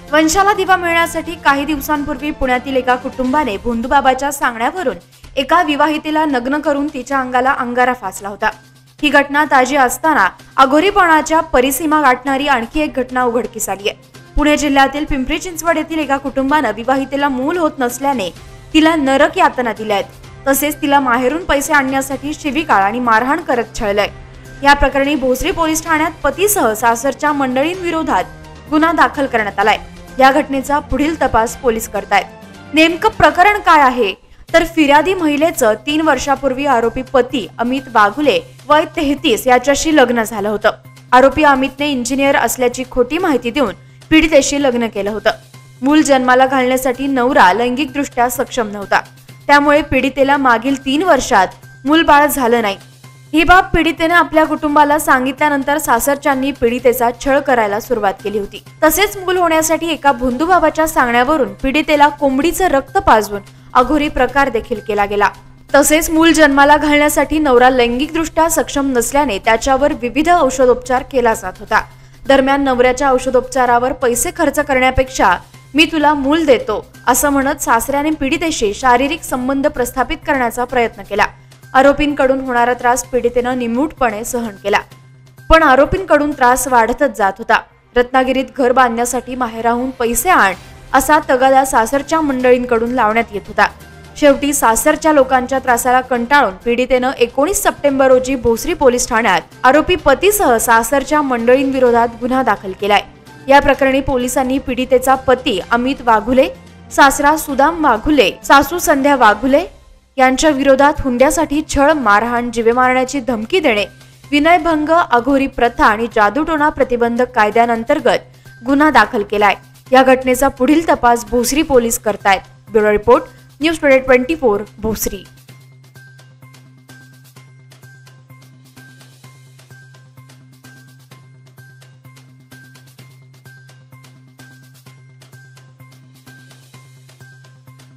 वंशाला दिवा मिळण्यासाठी काही दिवसांपूर्वी पुण्यातील एका कुटुंबाने भोंदूबाबाच्या सांगण्यावरून एका विवाहितेला नग्न करून तिच्या अंगाला अंगारा फासला होता। ही घटना ताजी असताना अघोरीपणाच्या परिसीमा गाठणारी आणखी एक घटना उघडकीस आली आहे। पुणे जिल्ह्यातील पिंपरी चिंचवड येथील एका कुटुंबाने विवाहितेला मूल होत नसल्याने तिला नरक यातना दिल्या आहेत। तसेच तिला माहेरून पैसे आणण्यासाठी शिवीगाळ आणि मारहाण करत छळलंय। या प्रकरणी भोसरी पोलीस ठाण्यात पतीसह सासरच्या मंडळींविरोधात गुन्हा दाखल करण्यात आलाय। या घटनेचा पुढील तपास पोलीस करतायत। नेमकं प्रकरण काय आहे तर फिर्यादी महिलेचं 3 वर्षापूर्वी आरोपी पती अमित वाघुले वय 33 याच्याशी लग्न झालं होतं। आरोपी अमितने इंजिनियर असल्याची खोटी माहिती देऊन पीडितेशी लग्न केलं होतं। मूल जन्माला घालण्यासाठी नवरा लैंगिकदृष्ट्या सक्षम नव्हता, त्यामुळे पीडितेला मागील 3 वर्षात मूलबाळ झालं नाही। ही बाब पीडितेने आपल्या कुटुंबाला सांगितल्यानंतर सासरच्यांनी पीडितेचा छळ करायला सुरुवात केली होती। तसेच मूल होण्यासाठी एका भोंदूबाबाच्या सांगण्यावरून पीडितेला कोंबडीचं रक्त पाजवून अघोरी प्रकार देखील केला गेला। तसेच मूल जन्माला घालण्यासाठी नवरा लैंगिकदृष्ट्या सक्षम नसल्याने त्याच्यावर विविध औषधोपचार केला जात होता। दरम्यान नवऱ्याच्या औषधोपचारावर पैसे खर्च करण्यापेक्षा मी तुला मूल देतो असं म्हणत सासऱ्याने पीडितेशी शारीरिक संबंध प्रस्थापित करण्याचा प्रयत्न केला। आरोपींकडून होणारा त्रास पीडितेनं निमूटपणे सहन केला, पण आरोपींकडून त्रास वाढतच जात होता। रत्नागिरीत घर बांधण्यासाठी माहेराहून पैसे आण असा तगादा सासरच्या मंडळींकडून लावण्यात येत होता। शेवटी सासरच्या लोकांच्या त्रासाला कंटाळून पीडितेनं 19 सप्टेंबर रोजी भोसरी पोलीस ठाण्यात आरोपी पतीसह सासरच्या मंडळींविरोधात गुन्हा दाखल केलाय। या प्रकरणी पोलिसांनी पीडितेचा पती अमित वाघुले, सासरा सुदाम वाघुले, सासू संध्या वाघुले यांच्या विरोधात हुंड्यासाठी छळ, मारहाण, जीवे मारण्याची धमकी देणे, विनयभंग, अघोरी प्रथा आणि जादूटोणा प्रतिबंधक कायद्यांतर्गत गुन्हा दाखल केलाय। या घटनेचा पुढील तपास भोसरी पोलीस करतायत। Bureau report, news today 24 Bhosari.